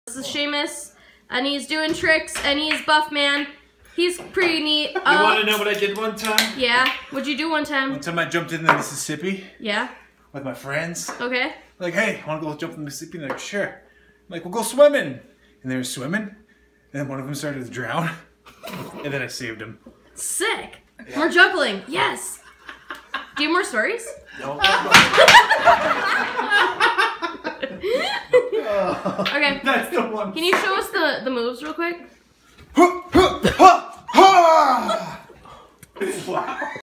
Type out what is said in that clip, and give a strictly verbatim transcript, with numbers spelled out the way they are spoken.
This is Seamus, and he's doing tricks, and he's buff man. He's pretty neat. You uh, want to know what I did one time? Yeah. What'd you do one time? One time I jumped in the Mississippi. Yeah. With my friends. Okay. Like, hey, want to go jump in the Mississippi? And they're like, sure. I'm like, we'll go swimming. And they were swimming. And then one of them started to drown. And then I saved him. Sick. Yeah. More juggling. Yes. Do you have more stories? No. Okay. That's the one. Can you show us the, the moves real quick? Wow.